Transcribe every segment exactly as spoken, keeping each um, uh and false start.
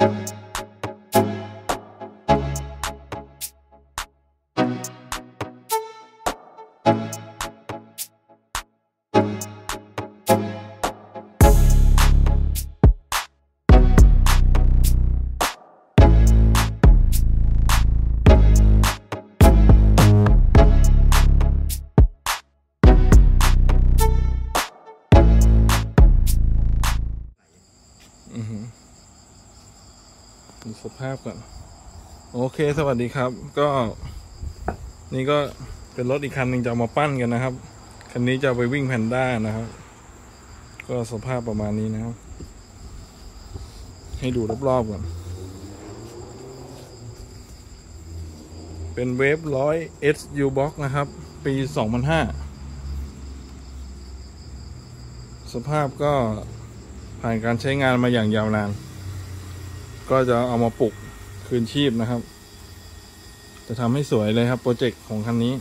ดูสภาพก่อนโอเคสวัสดีครับก็นี่ก็เป็นรถอีกคันหนึ่งจะเอามาปั้นกันนะครับคันนี้จะไปวิ่งแพนด้านะครับก็สภาพประมาณนี้นะครับให้ดูรอบๆก่อนเป็นเวฟร้อย เอส ยู Box นะครับปีสองพันห้าสภาพก็ผ่านการใช้งานมาอย่างยาวนานก็จะเอามาปลุกคืนชีพนะครับจะทำให้สวยเลยครับโปรเจกต์ของคันนี้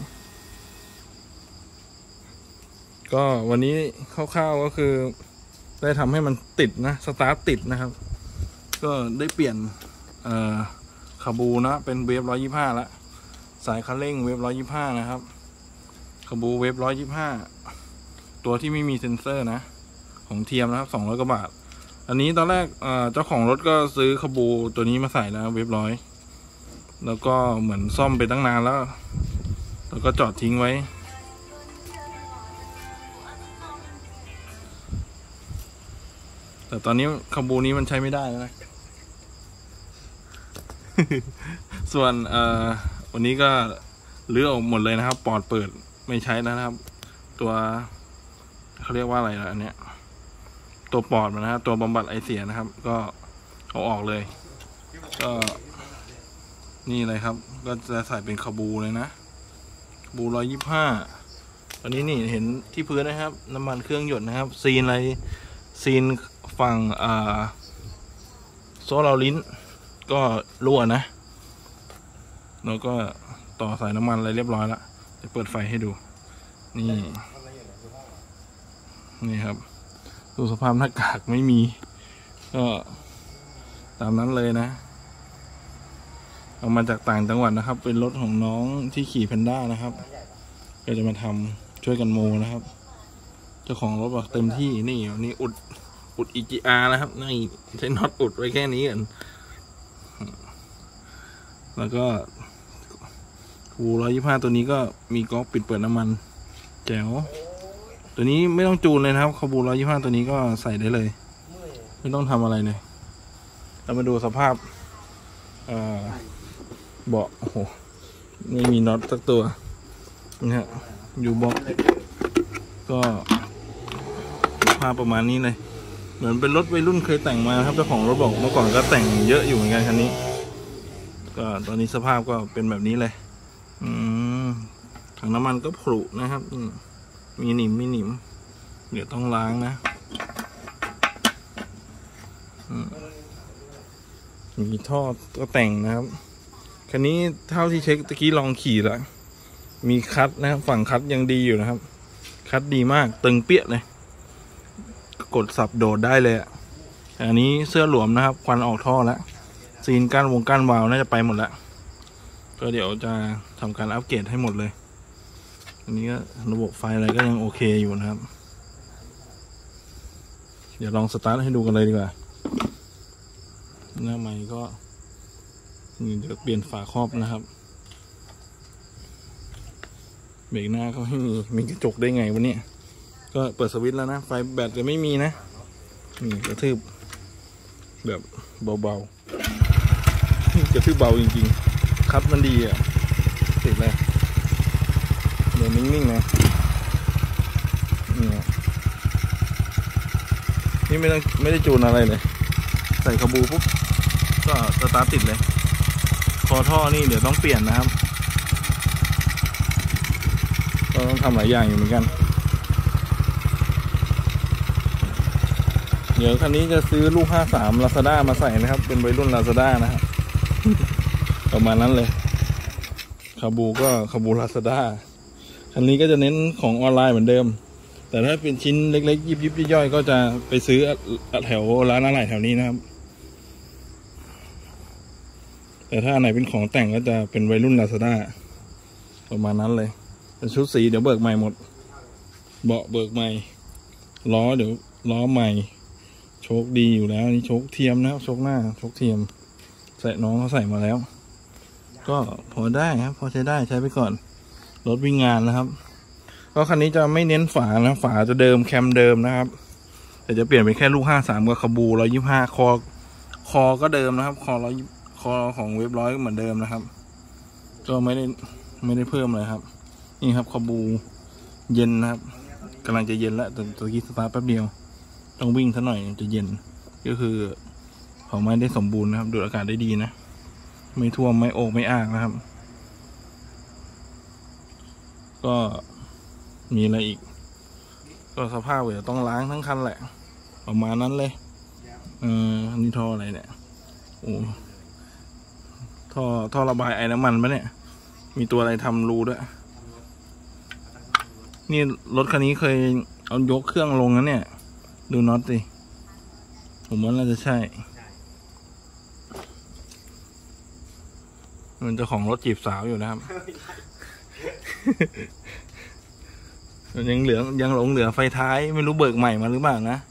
ก็วันนี้คร่าวๆก็คือได้ทำให้มันติดนะสตาร์ทติดนะครับก็ได้เปลี่ยนเอ่อคาบูนะเป็นเวฟร้อยยี่ห้าละสายคันเร่งเวฟร้อยยี่ห้านะครับคาบูเวฟร้อยยี่ห้าตัวที่ไม่มีเซ็นเซอร์นะของเทียมนะครับสองร้อยกว่าบาทอันนี้ตอนแรกเจ้าของรถก็ซื้อคาบูตัวนี้มาใส่นะเวฟร้อยแล้วก็เหมือนซ่อมไปตั้งนานแล้วแล้วก็จอดทิ้งไว้แต่ตอนนี้คาบูนี้มันใช้ไม่ได้แล้วนะ ส่วนวันนี้ก็รื้อออกหมดเลยนะครับปอดเปิดไม่ใช้แล้วนะครับตัวเขาเรียกว่าอะไรนะอันเนี้ยตัวปอดมันนะครับตัวบำบัดไอเสียนะครับก็เอาออกเลยก็นี่เลยครับก็จะใส่เป็นคาบูเลยนะคาบูร้อยยี่ห้าตอนนี้นี่เห็นที่พื้นนะครับน้ำมันเครื่องหยดนะครับซีนอะไรซีนฝั่งอ่าโซ่เราลิ้นก็รั่วนะแล้วก็ต่อสายน้ำมันอะไรเรียบร้อยแล้วจะเปิดไฟให้ดูนี่นี่ครับดูสภาพหน้ากากไม่มีก็ตามนั้นเลยนะเอามาจากต่างจังหวัดนะครับเป็นรถของน้องที่ขี่แพนด้านะครับก็จะมาทำช่วยกันโมนะครับเจ้าของรถบอกเต็มที่นี่นี่อุดอุด อี จี อาร์ นะครับนี่ใช้น็อตอุดไว้แค่นี้กันแล้วก็คูร้อยยี่ห้าตัวนี้ก็มีก๊อกปิดเปิดน้ำมันแจ๋วตัวนี้ไม่ต้องจูนเลยนะครับคาบูร้อยยี่ห้าตัวนี้ก็ใส่ได้เลยไม่ต้องทำอะไรเลยเรามาดูสภาพเบาะโอ้โหไม่มีน็อตสักตัวนี่ฮะอยู่เบาะก็สภาพประมาณนี้เลยเหมือนเป็นรถวัยรุ่นเคยแต่งมาครับเจ้าของรถบอกเมื่อก่อนก็แต่งเยอะอยู่เหมือนกันคันนี้ก็ตอนนี้สภาพก็เป็นแบบนี้เลยอืมถังน้ำมันก็ผุนะครับมีหนิมมีหนิมเดี๋ยวต้องล้างนะมีท่อก็แต่งนะครับคันนี้เท่าที่เช็คตะกี้ลองขี่แล้วมีคัทนะครับฝั่งคัทยังดีอยู่นะครับคัทดีมากตึงเปี้ยเลยกดสับโดดได้เลยอ่ะแต่อันนี้เสื้อหลวมนะครับควันออกท่อแล้วซีนก้านวงก้านวาล์วน่าจะไปหมดแล้วก็เดี๋ยวจะทำการอัปเกรดให้หมดเลยอันนี้ก็ระบบไฟอะไรก็ยังโอเคอยู่นะครับเดี๋ยวลองสตาร์ทให้ดูกันเลยดีกว่าหน้าใหม่ก็นี่เดี๋ยวเปลี่ยนฝาครอบนะครับเบรกหน้าเขาให้มีมีกระจกได้ไงวะเนี่ยก็เปิดสวิตช์แล้วนะไฟแบตจะไม่มีนะนี่กระทืบแบบเบาๆกระทืบเบาจริงๆคัดมันดีอ่ะติดเลยเดี๋ยวนิ่งๆนะนี่นี่ไม่ต้องไม่ได้จูนอะไรเลยใส่คาบูปุ๊บก็สตาร์ทติดเลยคอท่อนี่เดี๋ยวต้องเปลี่ยนนะครับก็ต้องทำหลายอย่างอยู่เหมือนกันเดี๋ยวคันนี้จะซื้อลูกห้าสาม Lazada มาใส่นะครับเป็นวัยรุ่น Lazada นะครับประมาณนั้นเลยคาบูก็คาบู Lazada คันนี้ก็จะเน้นของออนไลน์เหมือนเดิมแต่ถ้าเป็นชิ้นเล็กๆยิบยิบย่อยๆก็จะไปซื้อแถวร้านอะไรแถวนี้นะครับแต่ถ้าอันไหนเป็นของแต่งก็จะเป็นวัยรุ่นลาซาด้าประมาณนั้นเลยเป็นชุดสีเดี๋ยวเบิกใหม่หมดเบาะเบิกใหม่ล้อเดี๋ยวล้อใหม่โชคดีอยู่แล้วนี่โชคเทียมนะครับโชคหน้าโชคเทียมใส่น้องเขาใส่มาแล้วก็พอได้ครับพอใช้ได้ใช้ไปก่อนรถวิ่งงานนะครับก็คันนี้จะไม่เน้นฝานะฝาจะเดิมแคมเดิมนะครับแต่จะเปลี่ยนเป็นแค่ลูกห้าสามกับคาบูร้อยยี่ห้าคอคอก็เดิมนะครับคอร้อยคอของเว็บร้อยเหมือนเดิมนะครับก็ไม่ได้ไม่ได้เพิ่มเลยครับนี่ครับคาบูเย็นนะครับกำลังจะเย็นแล้วแต่ตะกี้สตาร์ทแป๊บเดียวต้องวิ่งซะหน่อยจะเย็นก็คือของไม่ได้สมบูรณ์นะครับดูดอากาศได้ดีนะไม่ท่วมไม่โอกไม่อ้ากนะครับก็มีอะไรอีกก็สภาพเดี๋ยวต้องล้างทั้งคันแหละประมาณนั้นเลยเออนี่ท่ออะไรเนี่ยโอ้ท่อท่อระบายไอ้น้ำมันปะเนี่ยมีตัวอะไรทำรูด้วยนี่รถคันนี้เคยเอายกเครื่องลงนะเนี่ยดูน็อตสิผมว่าน่าจะใช่มันจะของรถจีบสาวอยู่นะครับ ยังเหลือยังหลงเหลือไฟท้ายไม่รู้เบิกใหม่มาหรือเปล่านะ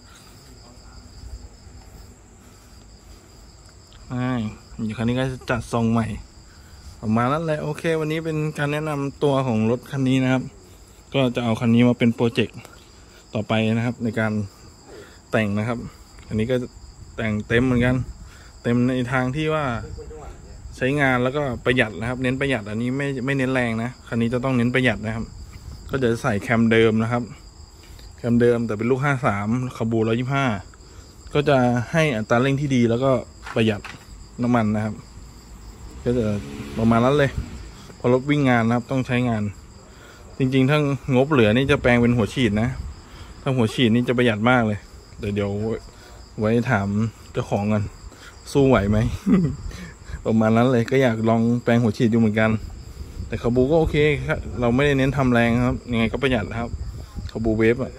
ใช่อยู่คันนี้ก็จะจัดทรงใหม่ออกมาแล้วแหละโอเควันนี้เป็นการแนะนำตัวของรถคันนี้นะครับก็จะเอาคันนี้มาเป็นโปรเจกต์ต่อไปนะครับในการแต่งนะครับอันนี้ก็แต่งเต็มเหมือนกันเต็มในทางที่ว่าใช้งานแล้วก็ประหยัดนะครับเน้นประหยัดอันนี้ไม่ไม่เน้นแรงนะคันนี้จะต้องเน้นประหยัดนะครับก็จะใส่แคมเดิมนะครับแคมเดิมแต่เป็นลูกห้าสามคาบูร้อยยี่ห้าก็จะให้อัตราเร่งที่ดีแล้วก็ประหยัดน้ำมันนะครับก็จะประมาณนั้นเลยพอรถวิ่งงานนะครับต้องใช้งานจริงๆถ้างบเหลือนี่จะแปลงเป็นหัวฉีดนะถ้าหัวฉีดนี่จะประหยัดมากเลยเดี๋ยวเดี๋ยวไว้ถามเจ้าของกันสู้ไหวไหม ประมาณนั้นเลยก็อยากลองแปลงหัวฉีดดูเหมือนกันแต่คาบูก็โอเคครับเราไม่ได้เน้นทำแรงครับยังไงก็ประหยัดครับคาบูเวฟอ่ะ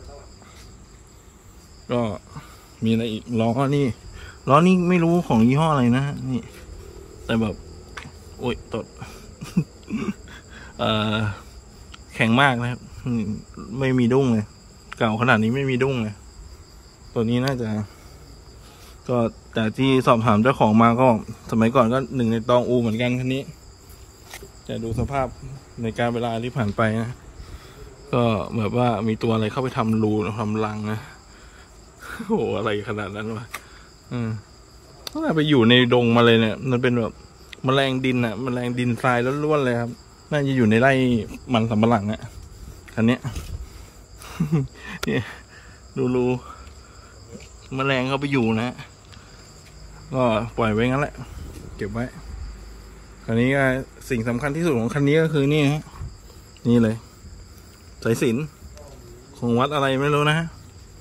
ก็มีอะไรอีกล้อนี่ล้อนี่ไม่รู้ของยี่ห้ออะไรนะนี่แต่แบบโอ้ยตด เอ่อแข็งมากนะครับไม่มีดุ้งเลยเก่าขนาดนี้ไม่มีดุ้งเลยตัวนี้น่าจะก็แต่ที่สอบถามเจ้าของมาก็สมัยก่อนก็หนึ่งในตองอูเหมือนกันคันนี้แต่ดูสภาพในการเวลาที่ผ่านไปนะก็แบบว่ามีตัวอะไรเข้าไปทำรูทำรังนะโอ้โหอะไรขนาดนั้นวะอืมต้องไปอยู่ในดงมาเลยเนี่ยมันเป็นแบบแมลงดินอะแมลงดินทรายล้วนๆเลยครับน่าจะอยู่ในไร่มันสำปะหลังอะคันนี้ เนี่ยดูรูแมลงเข้าไปอยู่นะก็ปล่อยไว้งั้นแหละเก็บไว้คันนี้ก็สิ่งสำคัญที่สุดของคันนี้ก็คือนี่ฮะนี่เลยสายสิญจน์ของวัดอะไรไม่รู้นะฮะ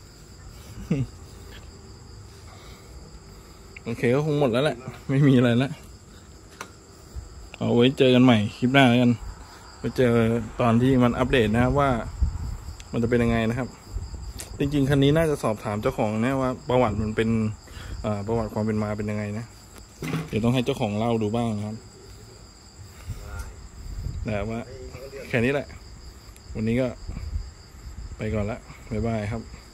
โอเคก็คงหมดแล้วแหละไม่มีอะไรแล้วเอาไว้เจอกันใหม่คลิปหน้าแล้วกันไปเจอตอนที่มันอัปเดตนะครับว่ามันจะเป็นยังไงนะครับจริงๆคันนี้น่าจะสอบถามเจ้าของนะว่าประวัติมันเป็นประวัติความเป็นมาเป็นยังไงนะเดี๋ยวต้องให้เจ้าของเล่าดูบ้างนะครับแต่ว่าแค่นี้แหละวันนี้ก็ไปก่อนละบ๊ายบายครับ